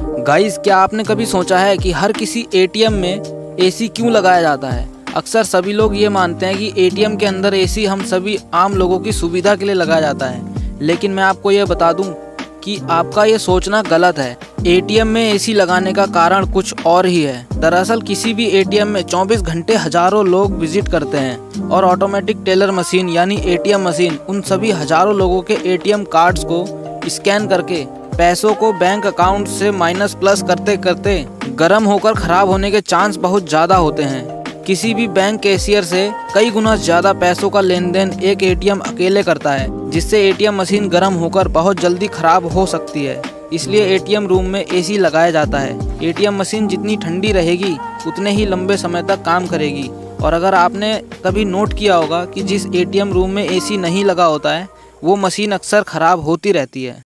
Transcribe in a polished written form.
Guys, क्या आपने कभी सोचा है कि हर किसी एटीएम में एसी क्यों लगाया जाता है? अक्सर सभी लोग ये मानते हैं कि एटीएम के अंदर एसी हम सभी आम लोगों की सुविधा के लिए लगाया जाता है, लेकिन मैं आपको ये बता दूं कि आपका ये सोचना गलत है। एटीएम में एसी लगाने का कारण कुछ और ही है। दरअसल किसी भी एटीएम में 24 घंटे हजारों लोग विजिट करते हैं और ऑटोमेटिक टेलर मशीन यानी एटीएम मशीन उन सभी हजारों लोगों के एटीएम कार्ड्स को स्कैन करके पैसों को बैंक अकाउंट से माइनस प्लस करते करते गर्म होकर खराब होने के चांस बहुत ज़्यादा होते हैं। किसी भी बैंक कैशियर से कई गुना ज़्यादा पैसों का लेन देन एक एटीएम अकेले करता है, जिससे एटीएम मशीन गर्म होकर बहुत जल्दी खराब हो सकती है। इसलिए एटीएम रूम में एसी लगाया जाता है। एटीएम मशीन जितनी ठंडी रहेगी उतने ही लंबे समय तक काम करेगी। और अगर आपने कभी नोट किया होगा कि जिस एटीएम रूम में एसी नहीं लगा होता है वो मशीन अक्सर खराब होती रहती है।